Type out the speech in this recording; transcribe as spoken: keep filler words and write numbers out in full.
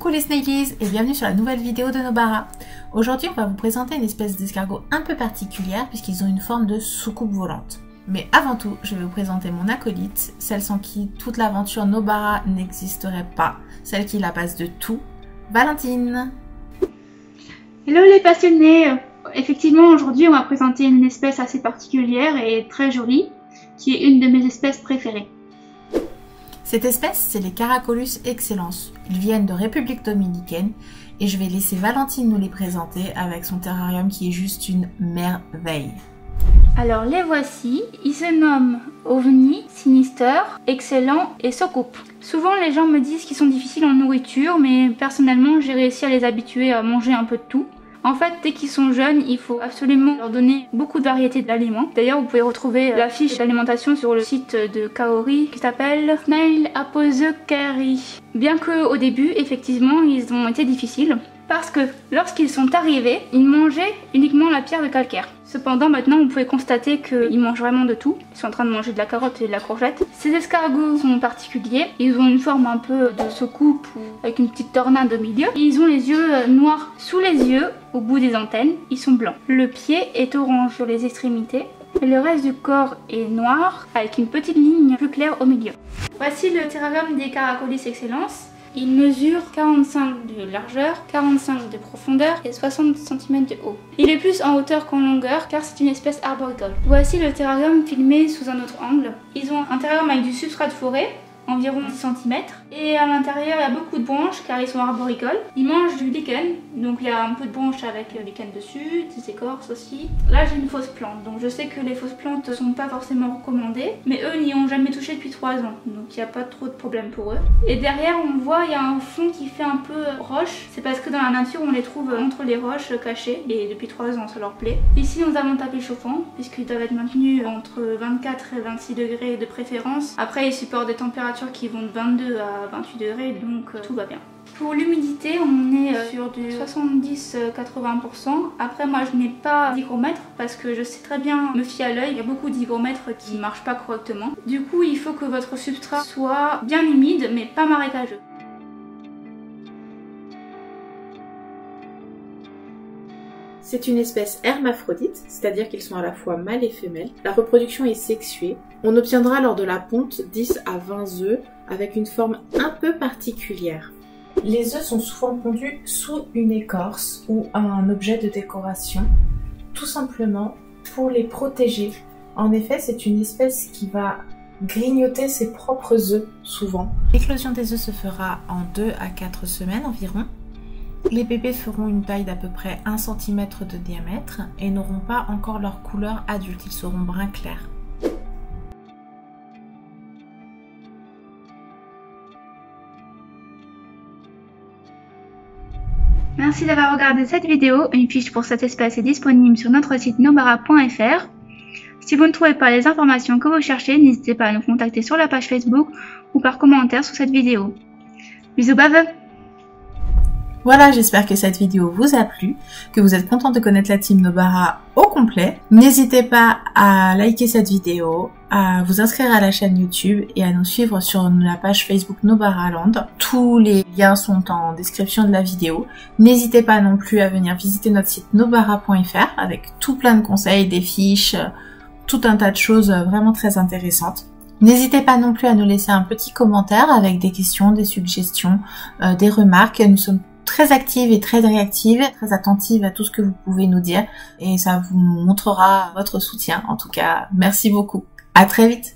Coucou les Snakies et bienvenue sur la nouvelle vidéo de Nobara. Aujourd'hui on va vous présenter une espèce d'escargot un peu particulière puisqu'ils ont une forme de soucoupe volante. Mais avant tout, je vais vous présenter mon acolyte, celle sans qui toute l'aventure Nobara n'existerait pas, celle qui est la base de tout, Valentine. Hello les passionnés. Effectivement aujourd'hui on va présenter une espèce assez particulière et très jolie, qui est une de mes espèces préférées. Cette espèce, c'est les Caracolus excellens. Ils viennent de République dominicaine et je vais laisser Valentine nous les présenter avec son terrarium qui est juste une merveille. Alors les voici, ils se nomment OVNI, Sinister, Excellent et Soucoupe. Souvent les gens me disent qu'ils sont difficiles en nourriture, mais personnellement j'ai réussi à les habituer à manger un peu de tout. En fait, dès qu'ils sont jeunes, il faut absolument leur donner beaucoup de variétés d'aliments. D'ailleurs, vous pouvez retrouver la fiche d'alimentation sur le site de Kaori qui s'appelle Snail Apothecary. Bien que au début, effectivement, ils ont été difficiles parce que lorsqu'ils sont arrivés, ils mangeaient uniquement la pierre de calcaire. Cependant, maintenant, vous pouvez constater qu'ils mangent vraiment de tout. Ils sont en train de manger de la carotte et de la courgette. Ces escargots sont particuliers. Ils ont une forme un peu de soucoupe avec une petite tornade au milieu. Ils ont les yeux noirs sous les yeux, au bout des antennes. Ils sont blancs. Le pied est orange sur les extrémités. Et le reste du corps est noir avec une petite ligne plus claire au milieu. Voici le terrarium des Caracolus excellens. Il mesure quarante-cinq de largeur, quarante-cinq de profondeur et soixante centimètres de haut. Il est plus en hauteur qu'en longueur car c'est une espèce arboricole. Voici le terrarium filmé sous un autre angle. Ils ont un terrarium avec du substrat de forêt, environ dix centimètres. Et à l'intérieur, il y a beaucoup de branches car ils sont arboricoles. Ils mangent du lichen, donc il y a un peu de branches avec le lichen dessus, des écorces aussi. Là, j'ai une fausse plante, donc je sais que les fausses plantes ne sont pas forcément recommandées, mais eux n'y ont jamais touché depuis trois ans, donc il n'y a pas trop de problème pour eux. Et derrière, on voit, il y a un fond qui fait un peu roche. C'est parce que dans la nature, on les trouve entre les roches cachées, et depuis trois ans, ça leur plaît. Ici, nous avons un tapis chauffant, puisqu'ils doivent être maintenus entre vingt-quatre et vingt-six degrés de préférence. Après, ils supportent des températures qui vont de vingt-deux à vingt-huit degrés, donc euh, tout va bien. Pour l'humidité, on est euh, sur du soixante-dix à quatre-vingts pour cent. Après, moi je n'ai pas d'hygromètre parce que je sais très bien me fier à l'œil. Il y a beaucoup d'hygromètres qui ne marchent pas correctement. Du coup, il faut que votre substrat soit bien humide mais pas marécageux. C'est une espèce hermaphrodite, c'est-à-dire qu'ils sont à la fois mâles et femelles. La reproduction est sexuée. On obtiendra lors de la ponte dix à vingt œufs avec une forme un peu particulière. Les œufs sont souvent pondus sous une écorce ou un objet de décoration, tout simplement pour les protéger. En effet, c'est une espèce qui va grignoter ses propres œufs souvent. L'éclosion des œufs se fera en deux à quatre semaines environ. Les bébés feront une taille d'à peu près un centimètre de diamètre et n'auront pas encore leur couleur adulte, ils seront brun clair. Merci d'avoir regardé cette vidéo. Une fiche pour cette espèce est disponible sur notre site nobara point F R. Si vous ne trouvez pas les informations que vous cherchez, n'hésitez pas à nous contacter sur la page Facebook ou par commentaire sous cette vidéo. Bisous baveux! Voilà, j'espère que cette vidéo vous a plu, que vous êtes content de connaître la team Nobara au complet. N'hésitez pas à liker cette vidéo, à vous inscrire à la chaîne YouTube et à nous suivre sur la page Facebook Nobara Land. Tous les liens sont en description de la vidéo. N'hésitez pas non plus à venir visiter notre site nobara point F R avec tout plein de conseils, des fiches, tout un tas de choses vraiment très intéressantes. N'hésitez pas non plus à nous laisser un petit commentaire avec des questions, des suggestions, euh, des remarques. Nous sommes très active et très réactive, très attentive à tout ce que vous pouvez nous dire et ça vous montrera votre soutien. En tout cas, merci beaucoup. À très vite.